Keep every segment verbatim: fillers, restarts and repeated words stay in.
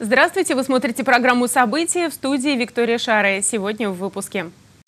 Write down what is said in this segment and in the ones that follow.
Здравствуйте, вы смотрите программу «События», в студии Виктория Шаре. Сегодня в выпуске.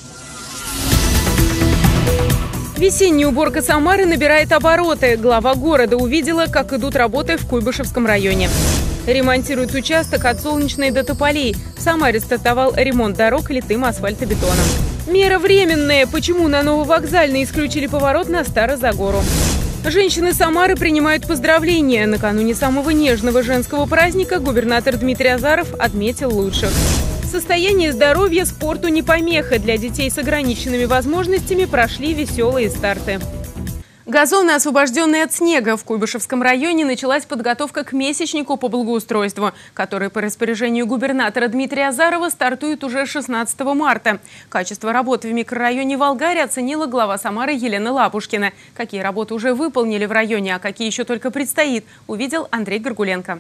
Весенняя уборка Самары набирает обороты. Глава города увидела, как идут работы в Куйбышевском районе. Ремонтируют участок от Солнечной до Тополей. В Самаре стартовал ремонт дорог литым асфальтобетоном. Мера временная. Почему на Нововокзальной исключили поворот на Старозагору? Женщины Самары принимают поздравления. Накануне самого нежного женского праздника губернатор Дмитрий Азаров отметил лучших. Состояние здоровья спорту не помеха. Для детей с ограниченными возможностями прошли веселые старты. Газоны, освобожденные от снега. В Куйбышевском районе началась подготовка к месячнику по благоустройству, который по распоряжению губернатора Дмитрия Азарова стартует уже шестнадцатого марта. Качество работы в микрорайоне Волгарь оценила глава Самары Елена Лапушкина. Какие работы уже выполнили в районе, а какие еще только предстоит, увидел Андрей Горгуленко.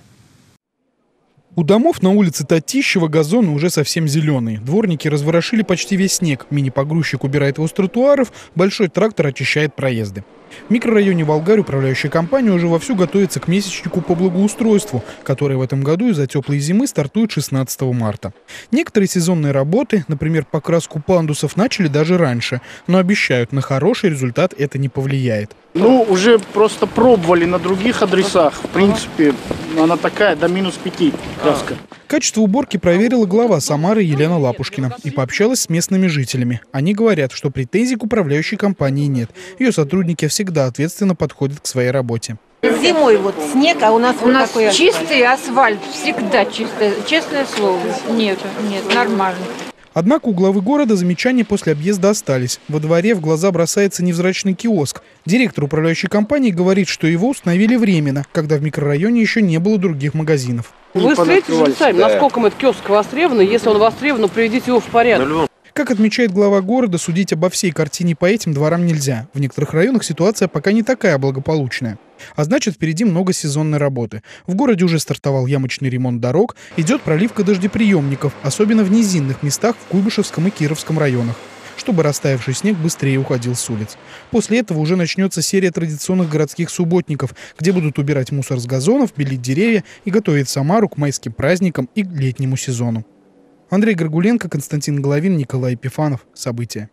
У домов на улице Татищева газоны уже совсем зеленые. Дворники разворошили почти весь снег. Мини-погрузчик убирает его с тротуаров, большой трактор очищает проезды. В микрорайоне Волгарь управляющая компания уже вовсю готовится к месячнику по благоустройству, который в этом году из-за теплой зимы стартует шестнадцатого марта. Некоторые сезонные работы, например, покраску пандусов, начали даже раньше, но обещают, на хороший результат это не повлияет. Ну, уже просто пробовали на других адресах. В принципе, она такая, до минус пяти краска. Качество уборки проверила глава Самары Елена Лапушкина и пообщалась с местными жителями. Они говорят, что претензий к управляющей компании нет. Ее сотрудники всегда ответственно подходят к своей работе. Зимой вот снег, а у нас у вот нас такой чистый асфальт, всегда чистый, честное слово. Нет, нет, нормально. Однако у главы города замечания после объезда остались. Во дворе в глаза бросается невзрачный киоск. Директор управляющей компании говорит, что его установили временно, когда в микрорайоне еще не было других магазинов. Вы следите же сами, да. Насколько этот киоск востребован. Если он востребован, приведите его в порядок. Как отмечает глава города, судить обо всей картине по этим дворам нельзя. В некоторых районах ситуация пока не такая благополучная. А значит, впереди много сезонной работы. В городе уже стартовал ямочный ремонт дорог, идет проливка дождеприемников, особенно в низинных местах в Куйбышевском и Кировском районах, чтобы растаявший снег быстрее уходил с улиц. После этого уже начнется серия традиционных городских субботников, где будут убирать мусор с газонов, белить деревья и готовить Самару к майским праздникам и к летнему сезону. Андрей Горгуленко, Константин Головин, Николай Епифанов. События.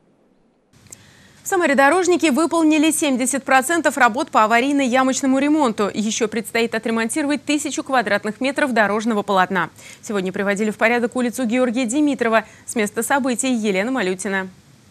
В Самаре дорожники выполнили семьдесят процентов работ по аварийно-ямочному ремонту. Еще предстоит отремонтировать тысячу квадратных метров дорожного полотна. Сегодня приводили в порядок улицу Георгия Димитрова. С места событий Елена Малютина.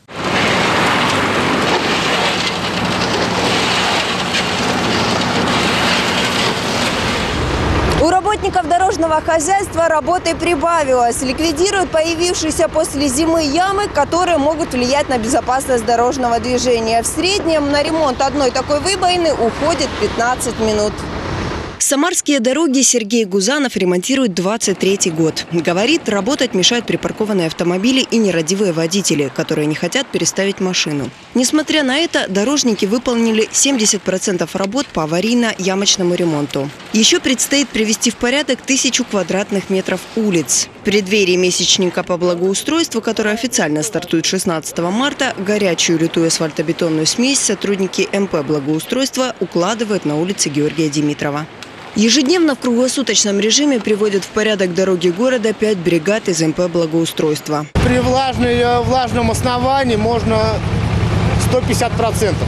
У работников дорожного хозяйства работы прибавилось. Ликвидируют появившиеся после зимы ямы, которые могут влиять на безопасность дорожного движения. В среднем на ремонт одной такой выбоины уходит пятнадцать минут. Самарские дороги Сергей Гузанов ремонтирует двадцать третий год. Говорит, работать мешают припаркованные автомобили и нерадивые водители, которые не хотят переставить машину. Несмотря на это, дорожники выполнили семьдесят процентов работ по аварийно-ямочному ремонту. Еще предстоит привести в порядок тысячу квадратных метров улиц. В преддверии месячника по благоустройству, который официально стартует шестнадцатого марта, горячую литую асфальтобетонную смесь сотрудники эм пэ «Благоустройство» укладывают на улице Георгия Димитрова. Ежедневно в круглосуточном режиме приводят в порядок дороги города пять бригад из эм пэ «Благоустройство». При влажной, влажном основании можно сто пятьдесят процентов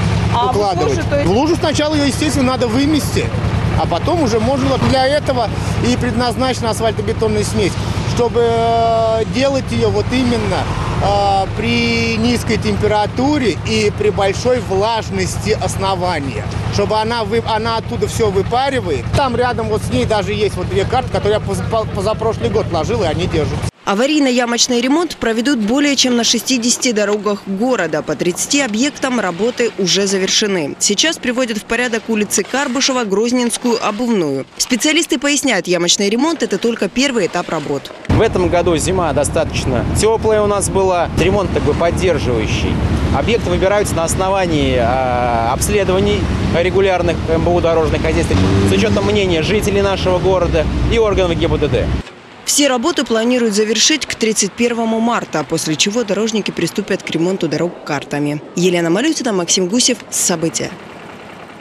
а укладывать. В лужу, есть... в лужу сначала ее, естественно, надо вымести, а потом уже можно. Для этого и предназначена асфальтобетонная смесь, чтобы делать ее вот именно э, при низкой температуре и при большой влажности основания. Чтобы она, вы, она оттуда все выпаривает. Там рядом вот с ней даже есть вот две карты, которые я позапрошлый год ложил, и они держатся. Аварийно-ямочный ремонт проведут более чем на шестидесяти дорогах города. По тридцати объектам работы уже завершены. Сейчас приводят в порядок улицы Карбышева, Грозненскую, Обувную. Специалисты поясняют, ямочный ремонт – это только первый этап работ. В этом году зима достаточно теплая у нас была, ремонт как бы поддерживающий. Объекты выбираются на основании э, обследований регулярных эм бэ у дорожных хозяйств с учетом мнения жителей нашего города и органов гэ бэ дэ дэ. Все работы планируют завершить к тридцать первому марта, после чего дорожники приступят к ремонту дорог картами. Елена Малютина, Максим Гусев. События. В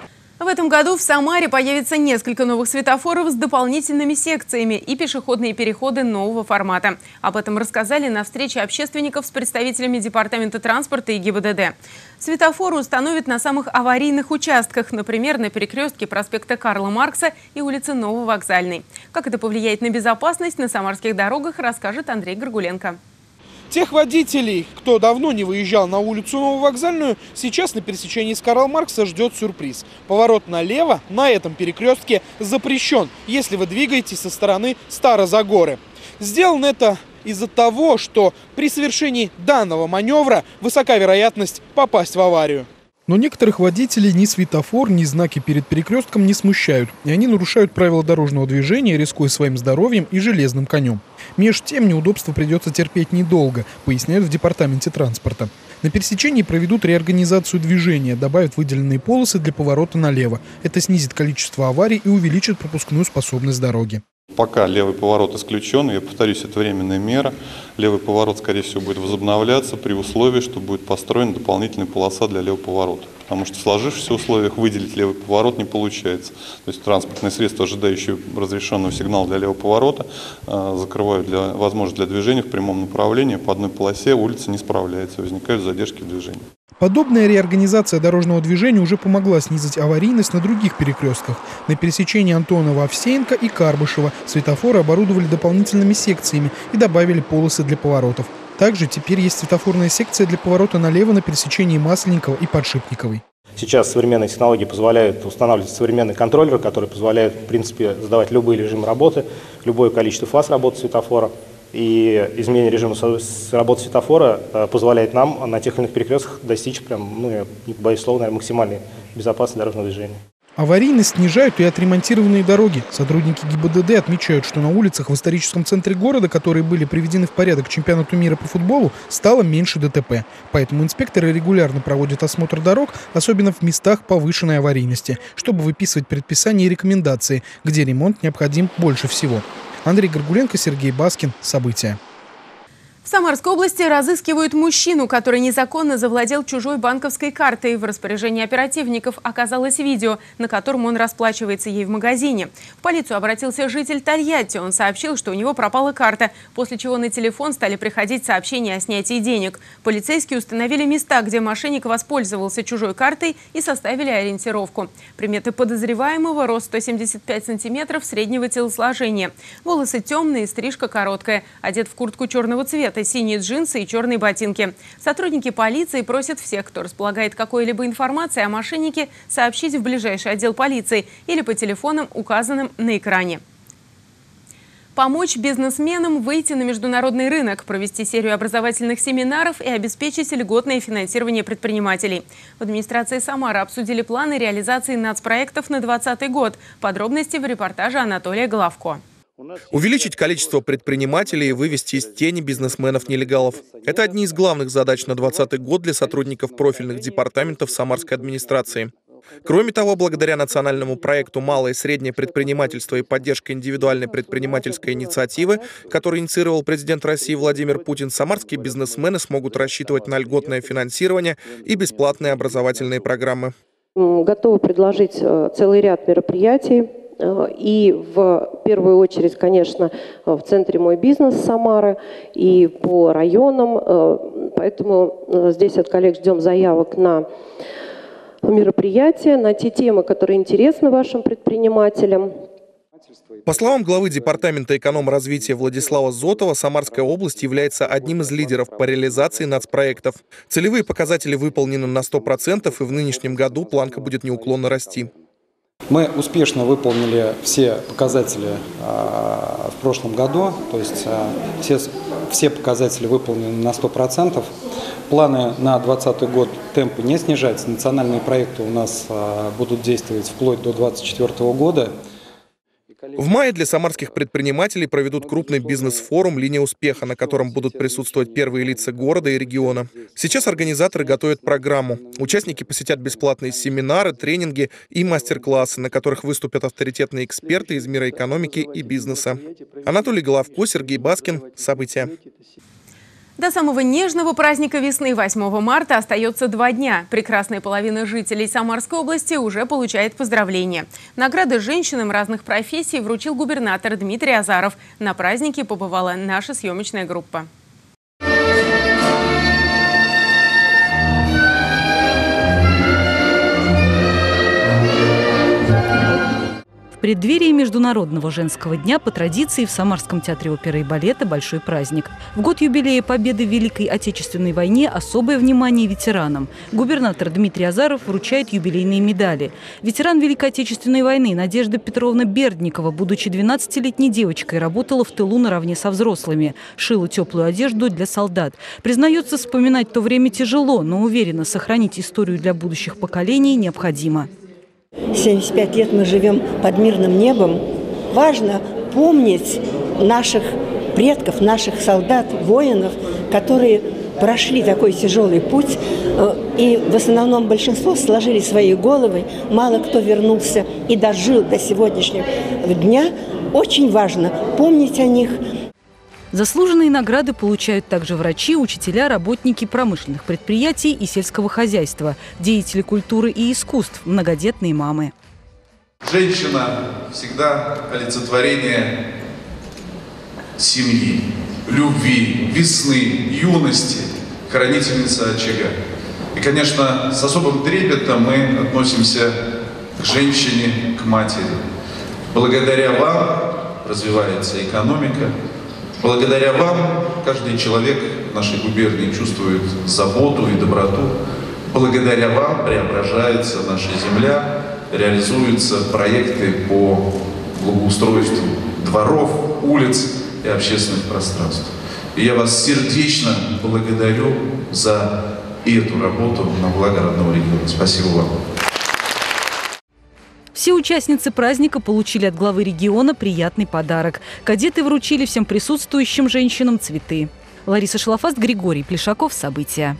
этом году в Самаре появится несколько новых светофоров с дополнительными секциями и пешеходные переходы нового формата. Об этом рассказали на встрече общественников с представителями Департамента транспорта и ГИБДД. Светофоры установят на самых аварийных участках, например, на перекрестке проспекта Карла Маркса и улицы Нововокзальной. Как это повлияет на безопасность на самарских дорогах, расскажет Андрей Горгуленко. Тех водителей, кто давно не выезжал на улицу Нововокзальную, сейчас на пересечении с Карла Маркса ждет сюрприз. Поворот налево на этом перекрестке запрещен, если вы двигаетесь со стороны Старозагоры. Сделано это из-за того, что при совершении данного маневра высока вероятность попасть в аварию. Но некоторых водителей ни светофор, ни знаки перед перекрестком не смущают. И они нарушают правила дорожного движения, рискуя своим здоровьем и железным конем. Меж тем неудобства придется терпеть недолго, поясняют в Департаменте транспорта. На пересечении проведут реорганизацию движения, добавят выделенные полосы для поворота налево. Это снизит количество аварий и увеличит пропускную способность дороги. Пока левый поворот исключен, я повторюсь, это временная мера. Левый поворот, скорее всего, будет возобновляться при условии, что будет построена дополнительная полоса для левого поворота. Потому что в сложившихся условиях выделить левый поворот не получается. То есть транспортные средства, ожидающие разрешенного сигнала для левого поворота, закрывают для, возможность для движения в прямом направлении. По одной полосе улица не справляется, возникают задержки в движении. Подобная реорганизация дорожного движения уже помогла снизить аварийность на других перекрестках. На пересечении Антонова-Овсеенко и Карбышева светофоры оборудовали дополнительными секциями и добавили полосы для поворотов. Также теперь есть светофорная секция для поворота налево на пересечении Масленникова и Подшипниковой. Сейчас современные технологии позволяют устанавливать современные контроллеры, которые позволяют, в принципе, задавать любые режимы работы, любое количество фаз работы светофора. И изменение режима работы светофора позволяет нам на тех или иных перекрестках достичь, прям, ну, я не боюсь слова, наверное, максимальной безопасности дорожного движения. Аварийность снижают и отремонтированные дороги. Сотрудники ГИБДД отмечают, что на улицах в историческом центре города, которые были приведены в порядок к чемпионату мира по футболу, стало меньше ДТП. Поэтому инспекторы регулярно проводят осмотр дорог, особенно в местах повышенной аварийности, чтобы выписывать предписания и рекомендации, где ремонт необходим больше всего. Андрей Горгуленко, Сергей Баскин. События. В Самарской области разыскивают мужчину, который незаконно завладел чужой банковской картой. В распоряжении оперативников оказалось видео, на котором он расплачивается ей в магазине. В полицию обратился житель Тольятти. Он сообщил, что у него пропала карта, после чего на телефон стали приходить сообщения о снятии денег. Полицейские установили места, где мошенник воспользовался чужой картой, и составили ориентировку. Приметы подозреваемого: рост сто семьдесят пять сантиметров, среднего телосложения. Волосы темные, стрижка короткая. Одет в куртку черного цвета, синие джинсы и черные ботинки. Сотрудники полиции просят всех, кто располагает какой-либо информацией о мошеннике, сообщить в ближайший отдел полиции или по телефонам, указанным на экране. Помочь бизнесменам выйти на международный рынок, провести серию образовательных семинаров и обеспечить льготное финансирование предпринимателей. В администрации Самары обсудили планы реализации нацпроектов на двадцатый год. Подробности в репортаже Анатолия Головко. Увеличить количество предпринимателей и вывести из тени бизнесменов-нелегалов. Это одни из главных задач на двадцатый год для сотрудников профильных департаментов Самарской администрации. Кроме того, благодаря национальному проекту «Малое и среднее предпринимательство и поддержка индивидуальной предпринимательской инициативы», который инициировал президент России Владимир Путин, самарские бизнесмены смогут рассчитывать на льготное финансирование и бесплатные образовательные программы. Готовы предложить целый ряд мероприятий. И в первую очередь, конечно, в центре «Мой бизнес» Самары и по районам. Поэтому здесь от коллег ждем заявок на мероприятия, на те темы, которые интересны вашим предпринимателям. По словам главы Департамента эконом-развития Владислава Зотова, Самарская область является одним из лидеров по реализации нацпроектов. Целевые показатели выполнены на сто процентов, и в нынешнем году планка будет неуклонно расти. Мы успешно выполнили все показатели э, в прошлом году, то есть э, все, все показатели выполнены на сто процентов. Планы на двадцатый год темпы не снижаются. Национальные проекты у нас э, будут действовать вплоть до двадцать четвёртого года. В мае для самарских предпринимателей проведут крупный бизнес-форум «Линия успеха», на котором будут присутствовать первые лица города и региона. Сейчас организаторы готовят программу. Участники посетят бесплатные семинары, тренинги и мастер-классы, на которых выступят авторитетные эксперты из мира экономики и бизнеса. Анатолий Головко, Сергей Баскин. События. До самого нежного праздника весны восьмого марта остается два дня. Прекрасная половина жителей Самарской области уже получает поздравления. Награды женщинам разных профессий вручил губернатор Дмитрий Азаров. На празднике побывала наша съемочная группа. В преддверии Международного женского дня по традиции в Самарском театре оперы и балета большой праздник. В год юбилея победы в Великой Отечественной войне особое внимание ветеранам. Губернатор Дмитрий Азаров вручает юбилейные медали. Ветеран Великой Отечественной войны Надежда Петровна Бердникова, будучи двенадцатилетней девочкой, работала в тылу наравне со взрослыми. Шила теплую одежду для солдат. Признается, вспоминать то время тяжело, но уверена, сохранить историю для будущих поколений необходимо. семьдесят пять лет мы живем под мирным небом. Важно помнить наших предков, наших солдат, воинов, которые прошли такой тяжелый путь. И в основном большинство сложили свои головы. Мало кто вернулся и дожил до сегодняшнего дня. Очень важно помнить о них. Заслуженные награды получают также врачи, учителя, работники промышленных предприятий и сельского хозяйства, деятели культуры и искусств, многодетные мамы. Женщина всегда олицетворение семьи, любви, весны, юности, хранительница очага. И, конечно, с особым трепетом мы относимся к женщине, к матери. Благодаря вам развивается экономика. Благодаря вам каждый человек в нашей губернии чувствует заботу и доброту. Благодаря вам преображается наша земля, реализуются проекты по благоустройству дворов, улиц и общественных пространств. И я вас сердечно благодарю за эту работу на благо родного региона. Спасибо вам. Все участницы праздника получили от главы региона приятный подарок. Кадеты вручили всем присутствующим женщинам цветы. Лариса Шлафаст, Григорий Плешаков. События.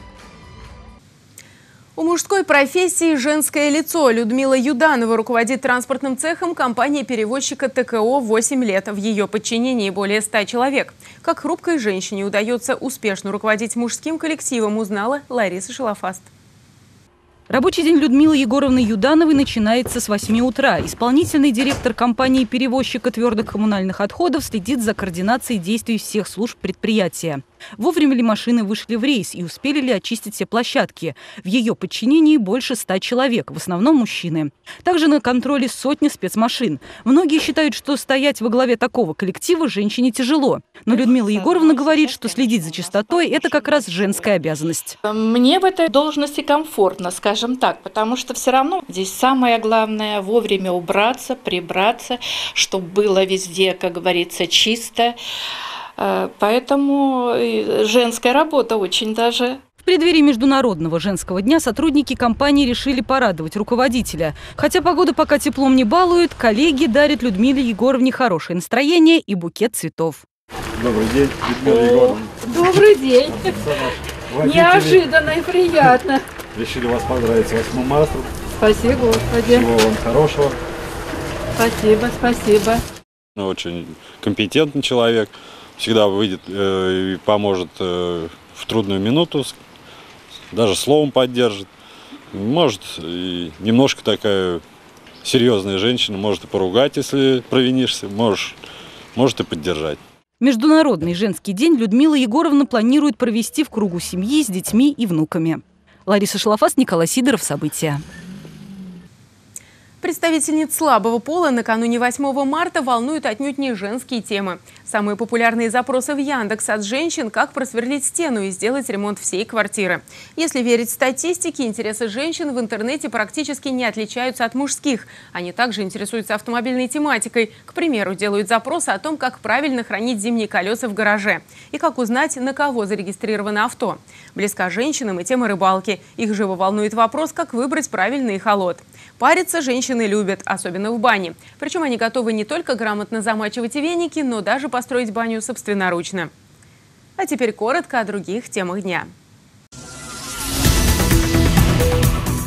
У мужской профессии женское лицо. Людмила Юданова руководит транспортным цехом компании-перевозчика ТКО восемь лет. В ее подчинении более ста человек. Как хрупкой женщине удается успешно руководить мужским коллективом, узнала Лариса Шлафаст. Рабочий день Людмилы Егоровны Юдановой начинается с восьми утра. Исполнительный директор компании-перевозчика твердых коммунальных отходов следит за координацией действий всех служб предприятия. Вовремя ли машины вышли в рейс и успели ли очистить все площадки? В ее подчинении больше ста человек, в основном мужчины. Также на контроле сотни спецмашин. Многие считают, что стоять во главе такого коллектива женщине тяжело. Но Людмила Егоровна говорит, что следить за чистотой – это как раз женская обязанность. Мне в этой должности комфортно, скажем так, потому что все равно здесь самое главное – вовремя убраться, прибраться, чтобы было везде, как говорится, чисто. Поэтому женская работа очень даже. В преддверии Международного женского дня сотрудники компании решили порадовать руководителя. Хотя погода пока теплом не балует, коллеги дарят Людмиле Егоровне хорошее настроение и букет цветов. Добрый день, Людмила Егоровна. Добрый день. Неожиданно и приятно. Решили вас поздравить с восьмым марта. Спасибо, Господи. Всего вам хорошего. Спасибо, спасибо. Очень компетентный человек. Всегда выйдет э, и поможет э, в трудную минуту, даже словом поддержит. Может, и немножко такая серьезная женщина, может и поругать, если провинишься, можешь, может и поддержать. Международный женский день Людмила Егоровна планирует провести в кругу семьи с детьми и внуками. Лариса Шлафаст, Николай Сидоров. События. Представительниц слабого пола накануне восьмого марта волнуют отнюдь не женские темы. Самые популярные запросы в Яндекс от женщин – как просверлить стену и сделать ремонт всей квартиры. Если верить статистике, интересы женщин в интернете практически не отличаются от мужских. Они также интересуются автомобильной тематикой. К примеру, делают запросы о том, как правильно хранить зимние колеса в гараже. И как узнать, на кого зарегистрировано авто. Близка женщинам и тема рыбалки. Их живо волнует вопрос, как выбрать правильный холод. Париться женщины любят, особенно в бане. Причем они готовы не только грамотно замачивать веники, но даже построить баню собственноручно. А теперь коротко о других темах дня.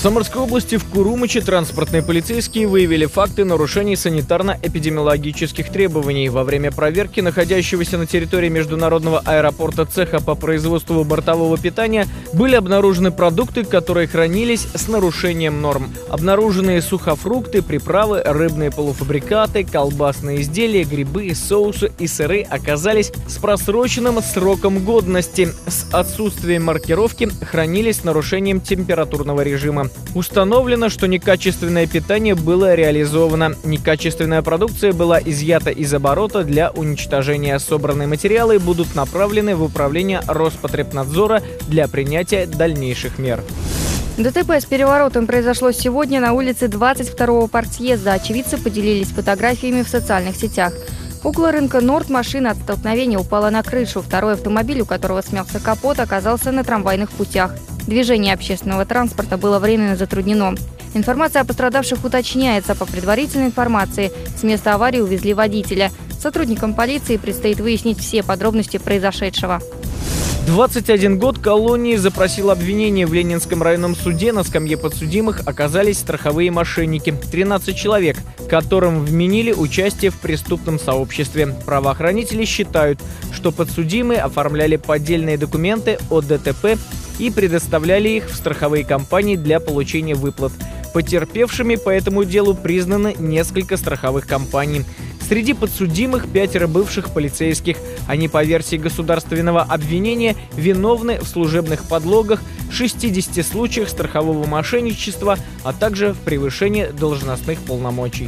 В Самарской области в Курумыче транспортные полицейские выявили факты нарушений санитарно-эпидемиологических требований. Во время проверки находящегося на территории международного аэропорта цеха по производству бортового питания были обнаружены продукты, которые хранились с нарушением норм. Обнаруженные сухофрукты, приправы, рыбные полуфабрикаты, колбасные изделия, грибы, соусы и сыры оказались с просроченным сроком годности. С отсутствием маркировки хранились с нарушением температурного режима. Установлено, что некачественное питание было реализовано. Некачественная продукция была изъята из оборота для уничтожения. Собранные материалы будут направлены в управление Роспотребнадзора для принятия дальнейших мер. ДТП с переворотом произошло сегодня на улице двадцать второго партсъезда. Очевидцы поделились фотографиями в социальных сетях. Около рынка Норд машина от столкновения упала на крышу. Второй автомобиль, у которого смялся капот, оказался на трамвайных путях. Движение общественного транспорта было временно затруднено. Информация о пострадавших уточняется. По предварительной информации, с места аварии увезли водителя. Сотрудникам полиции предстоит выяснить все подробности произошедшего. двадцать один год колонии запросил обвинение в Ленинском районном суде. На скамье подсудимых оказались страховые мошенники. тринадцать человек, которым вменили участие в преступном сообществе. Правоохранители считают, что подсудимые оформляли поддельные документы о ДТП и предоставляли их в страховые компании для получения выплат. Потерпевшими по этому делу признаны несколько страховых компаний. Среди подсудимых пятеро бывших полицейских. Они, по версии государственного обвинения, виновны в служебных подлогах, шестидесяти случаях страхового мошенничества, а также в превышении должностных полномочий.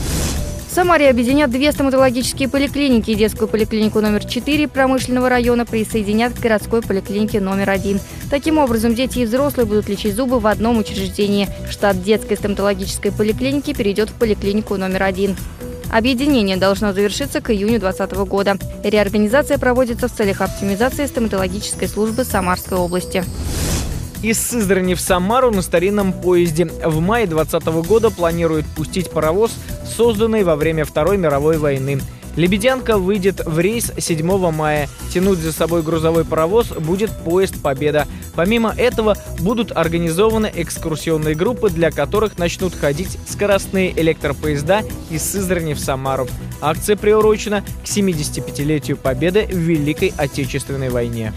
В Самаре объединят две стоматологические поликлиники и детскую поликлинику номер четыре промышленного района присоединят к городской поликлинике номер один. Таким образом, дети и взрослые будут лечить зубы в одном учреждении. Штат детской стоматологической поликлиники перейдет в поликлинику номер один. Объединение должно завершиться к июню две тысячи двадцатого года. Реорганизация проводится в целях оптимизации стоматологической службы Самарской области. Из Сызрани в Самару на старинном поезде. В мае двадцатого года планируют пустить паровоз, созданный во время Второй мировой войны. «Лебедянка» выйдет в рейс седьмого мая. Тянуть за собой грузовой паровоз будет поезд «Победа». Помимо этого будут организованы экскурсионные группы, для которых начнут ходить скоростные электропоезда из Сызрани в Самару. Акция приурочена к семидесятипятилетию Победы в Великой Отечественной войне.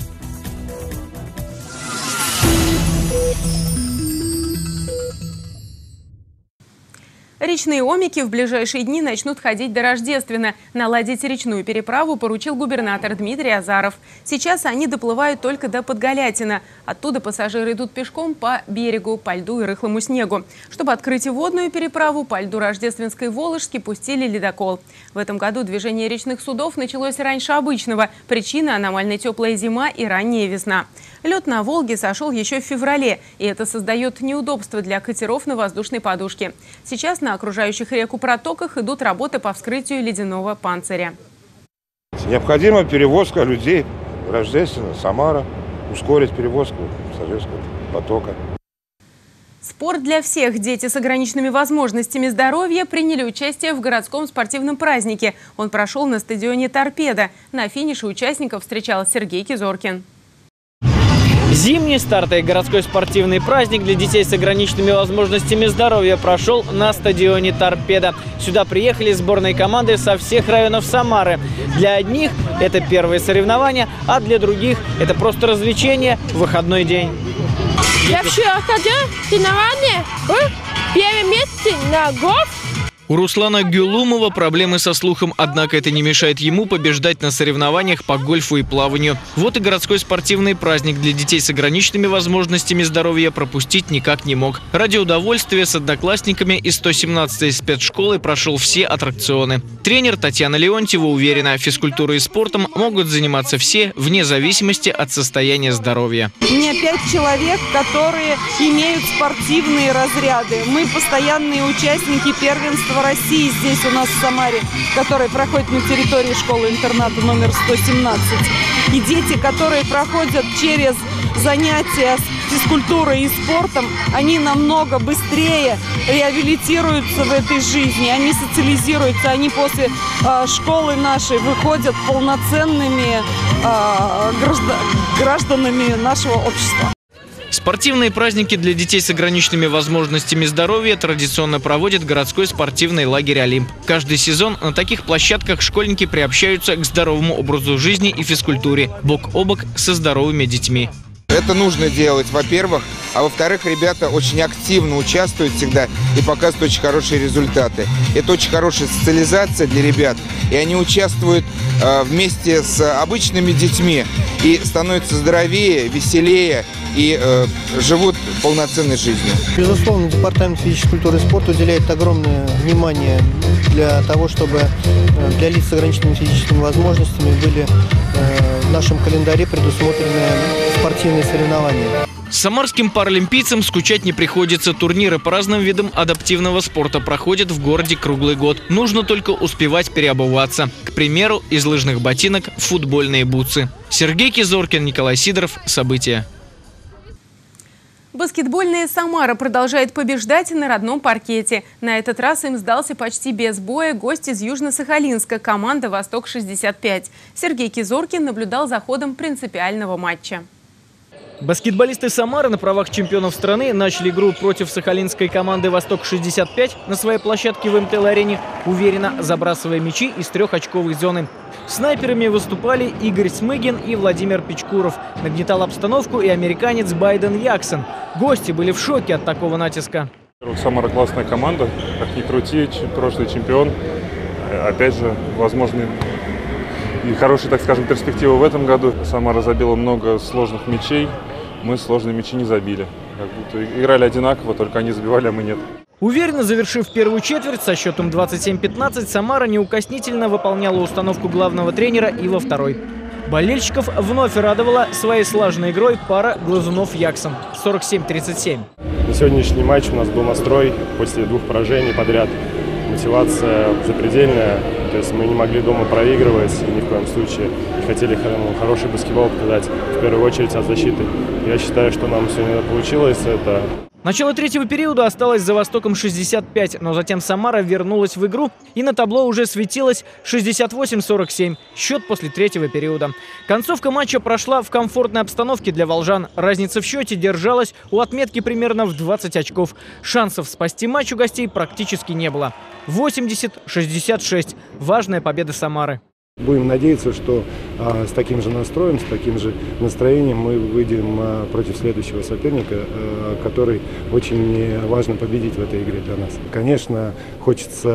Речные омики в ближайшие дни начнут ходить до Рождествена. Наладить речную переправу поручил губернатор Дмитрий Азаров. Сейчас они доплывают только до Подголятина. Оттуда пассажиры идут пешком по берегу, по льду и рыхлому снегу. Чтобы открыть водную переправу, по льду Рождественской Волжски пустили ледокол. В этом году движение речных судов началось раньше обычного. Причина – аномально теплая зима и ранняя весна. Лед на Волге сошел еще в феврале, и это создает неудобства для катеров на воздушной подушке. Сейчас на окружающих реку протоках идут работы по вскрытию ледяного панциря. Необходима перевозка людей в Рождественно, Самара, ускорить перевозку пассажирского потока. Спорт для всех. Дети с ограниченными возможностями здоровья приняли участие в городском спортивном празднике. Он прошел на стадионе «Торпедо». На финише участников встречал Сергей Кизоркин. Зимний стартовый городской спортивный праздник для детей с ограниченными возможностями здоровья прошел на стадионе «Торпедо». Сюда приехали сборные команды со всех районов Самары. Для одних это первые соревнования, а для других это просто развлечение в выходной день. Я вчера ходил соревнования в первом месте на гольф. У Руслана Гюлумова проблемы со слухом, однако это не мешает ему побеждать на соревнованиях по гольфу и плаванию. Вот и городской спортивный праздник для детей с ограниченными возможностями здоровья пропустить никак не мог. Ради удовольствия с одноклассниками из сто семнадцатой спецшколы прошел все аттракционы. Тренер Татьяна Леонтьева уверена, физкультурой и спортом могут заниматься все, вне зависимости от состояния здоровья. У меня пять человек, которые имеют спортивные разряды. Мы постоянные участники первенства России здесь у нас в Самаре, который проходит на территории школы-интерната номер сто семнадцать. И дети, которые проходят через занятия физкультурой и спортом, они намного быстрее реабилитируются в этой жизни, они социализируются, они после э, школы нашей выходят полноценными э, граждан, гражданами нашего общества. Спортивные праздники для детей с ограниченными возможностями здоровья традиционно проводит городской спортивный лагерь «Олимп». Каждый сезон на таких площадках школьники приобщаются к здоровому образу жизни и физкультуре, бок о бок со здоровыми детьми. Это нужно делать, во-первых, а во-вторых, ребята очень активно участвуют всегда и показывают очень хорошие результаты. Это очень хорошая социализация для ребят, и они участвуют э, вместе с обычными детьми и становятся здоровее, веселее и э, живут полноценной жизнью. Безусловно, Департамент физической культуры и спорта уделяет огромное внимание для того, чтобы для лиц с ограниченными физическими возможностями были э, в нашем календаре предусмотрены спортивные соревнования. Самарским паралимпийцам скучать не приходится. Турниры по разным видам адаптивного спорта проходят в городе круглый год. Нужно только успевать переобуваться. К примеру, из лыжных ботинок в футбольные бутсы. Сергей Кизоркин, Николай Сидоров. События. Баскетбольная «Самара» продолжает побеждать на родном паркете. На этот раз им сдался почти без боя гость из Южно-Сахалинска, команда «Восток-шестьдесят пять». Сергей Кизоркин наблюдал за ходом принципиального матча. Баскетболисты Самары на правах чемпионов страны начали игру против сахалинской команды «Восток-шестьдесят пять» на своей площадке в эм тэ эл-арене, уверенно забрасывая мячи из трехочковой зоны. Снайперами выступали Игорь Смыгин и Владимир Печкуров. Нагнетал обстановку и американец Байден Яксон. Гости были в шоке от такого натиска. Самара классная команда, как ни крути, прошлый чемпион. Опять же, возможно, и хорошие, так скажем, перспективы в этом году. Самара забила много сложных мячей, мы сложные мячи не забили. Как будто играли одинаково, только они забивали, а мы нет. Уверенно завершив первую четверть со счетом двадцать семь пятнадцать, Самара неукоснительно выполняла установку главного тренера и во второй. Болельщиков вновь радовала своей слаженной игрой пара Глазунов-Яксон сорок семь тридцать семь. На сегодняшний матч у нас был настрой после двух поражений подряд. Мотивация запредельная, то есть мы не могли дома проигрывать, и ни в коем случае не хотели хороший баскетбол показать, в первую очередь от защиты. Я считаю, что нам сегодня получилось это. Начало третьего периода осталось за «Востоком шестьдесят пять», но затем Самара вернулась в игру, и на табло уже светилось шестьдесят восемь сорок семь. Счет после третьего периода. Концовка матча прошла в комфортной обстановке для волжан. Разница в счете держалась у отметки примерно в двадцать очков. Шансов спасти матч у гостей практически не было. восемьдесят шестьдесят шесть. Важная победа Самары. Будем надеяться, что а, с таким же настроем, с таким же настроением мы выйдем а, против следующего соперника, а, который очень важно победить в этой игре для нас. Конечно, хочется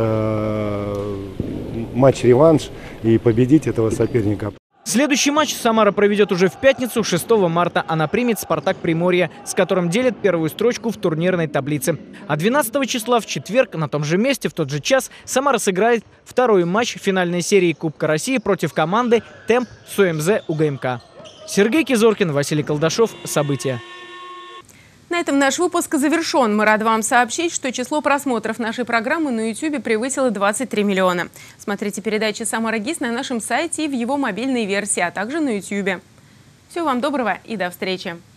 а, матч-реванш и победить этого соперника. Следующий матч Самара проведет уже в пятницу, шестого марта. Она примет «Спартак Приморье», с которым делит первую строчку в турнирной таблице. А двенадцатого числа в четверг на том же месте, в тот же час, Самара сыграет второй матч финальной серии Кубка России против команды «Темп» СУМЗ УГМК. Сергей Кизоркин, Василий Колдашов. События. На этом наш выпуск завершен. Мы рады вам сообщить, что число просмотров нашей программы на ютубе превысило двадцать три миллиона. Смотрите передачи «Самара ГИС» на нашем сайте и в его мобильной версии, а также на ютубе. Всего вам доброго и до встречи!